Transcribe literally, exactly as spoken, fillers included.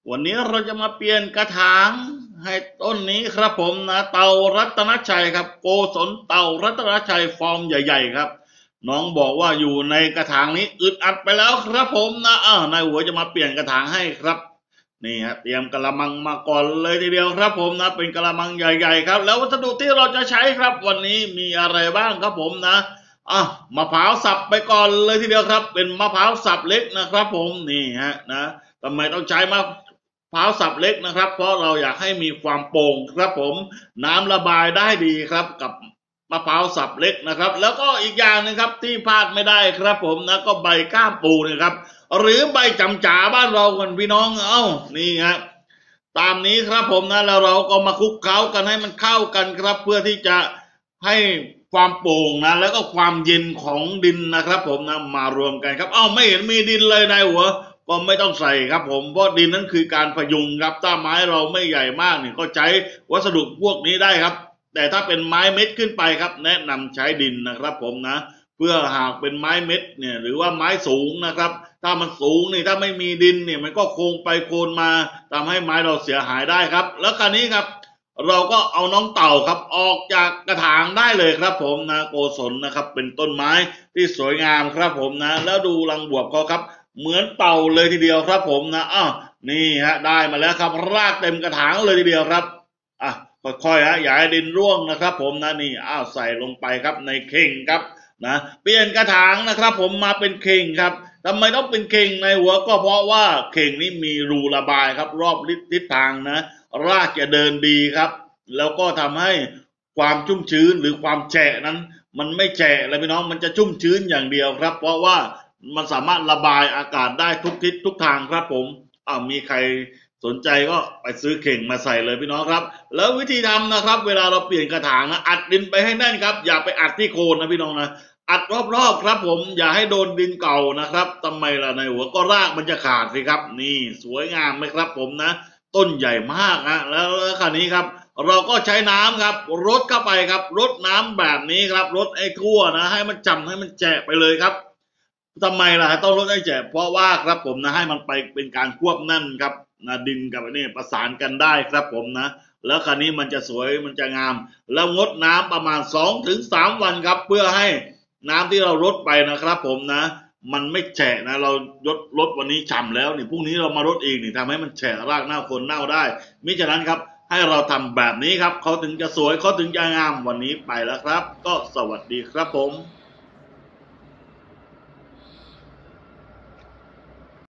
วันนี้เราจะมาเปลี่ยนกระถางให้ต้นนี้ครับผมนะเต่ารัตนชัยครับโกศลเต่ารัตนชัยฟอร์มใหญ่ๆครับน้องบอกว่าอยู่ในกระถางนี้อึดอัดไปแล้วครับผมนะอ้าวนายหัวจะมาเปลี่ยนกระถางให้ครับนี่ฮะเตรียมกระมังมาก่อนเลยทีเดียวครับผมนะเป็นกระมังใหญ่ๆครับแล้ววัสดุที่เราจะใช้ครับวันนี้มีอะไรบ้างครับผมนะอ่ะมะพร้าวสับไปก่อนเลยทีเดียวครับเป็นมะพร้าวสับเล็กนะครับผมนี่ฮะนะทำไมต้องใช้มะพร้าวสับเล็กนะครับเพราะเราอยากให้มีความโป่งครับผมน้ำระบายได้ดีครับกับมะพร้าวสับเล็กนะครับแล้วก็อีกอย่างหนึงครับที่พลาดไม่ได้ครับผมนะก็ใบก้ามปูนะครับหรือใบจำจ๋าบ้านเรากันพี่น้องเอ้านี่ฮะตามนี้ครับผมนะแล้วเราก็มาคลุกเคล้ากันให้มันเข้ากันครับเพื่อที่จะให้ความโป่งนะแล้วก็ความเย็นของดินนะครับผมนะมารวมกันครับเอ้าไม่เห็นมีดินเลยในหัวก็ไม่ต้องใส่ครับผมเพราะดินนั้นคือการพยุงครับถ้าไม้เราไม่ใหญ่มากเนี่ยก็ใช้วัสดุพวกนี้ได้ครับแต่ถ้าเป็นไม้เม็ดขึ้นไปครับแนะนำใช้ดินนะครับผมนะเพื่อหากเป็นไม้เม็ดเนี่ยหรือว่าไม้สูงนะครับถ้ามันสูงนี่ถ้าไม่มีดินเนี่ยมันก็โค้งไปโคนมาทำให้ไม้เราเสียหายได้ครับแล้วคราวนี้ครับเราก็เอาน้องเต่าครับออกจากกระถางได้เลยครับผมนะโกศลนะครับเป็นต้นไม้ที่สวยงามครับผมนะแล้วดูรังบวบเขาครับเหมือนเต่าเลยทีเดียวครับผมนะอ้าวนี่ฮะได้มาแล้วครับรากเต็มกระถางเลยทีเดียวครับอ่ะค่อยๆฮะอย่าให้ดินร่วงนะครับผมนะนี่อ้าวใส่ลงไปครับในเข่งครับนะเปลี่ยนกระถางนะครับผมมาเป็นเข่งครับทำไมต้องเป็นเข่งในหัวก็เพราะว่าเข่งนี้มีรูระบายครับรอบทิศทางนะรากจะเดินดีครับแล้วก็ทำให้ความชุ่มชื้นหรือความแฉะนั้นมันไม่แฉะเลยพี่น้องมันจะชุ่มชื้นอย่างเดียวครับเพราะว่ามันสามารถระบายอากาศได้ทุกทิศทุกทางครับผมอ้าวมีใครสนใจก็ไปซื้อเข่งมาใส่เลยพี่น้องครับแล้ววิธีทำนะครับเวลาเราเปลี่ยนกระถางนะอัดดินไปให้แน่นครับอย่าไปอัดที่โคนนะพี่น้องนะอัดรอบๆครับผมอย่าให้โดนดินเก่านะครับทำไมล่ะในหัวก็รากมันจะขาดสิครับนี่สวยงามไหมครับผมนะต้นใหญ่มากนะแล้วคราวนี้ครับเราก็ใช้น้ำครับรดเข้าไปครับรดน้ำแบบนี้ครับรดไอ้ทั่วนะให้มันจำให้มันแฉะไปเลยครับทำไมล่ะต้องรดให้แฉะเพราะว่าครับผมนะให้มันไปเป็นการควบแน่นครับนะดินกับนี่ประสานกันได้ครับผมนะแล้วคราวนี้มันจะสวยมันจะงามแล้วงดน้ำประมาณสองถึงสามวันครับเพื่อให้น้ำที่เรารดไปนะครับผมนะมันไม่แฉะนะเราลดลดวันนี้ฉ่ำแล้วนี่พรุ่งนี้เรามารดอีกนี่ทำให้มันแฉะรากเน่าโคนเน่าได้มิฉะนั้นครับให้เราทำแบบนี้ครับเขาถึงจะสวยเขาถึงจะงามวันนี้ไปแล้วครับก็สวัสดีครับผม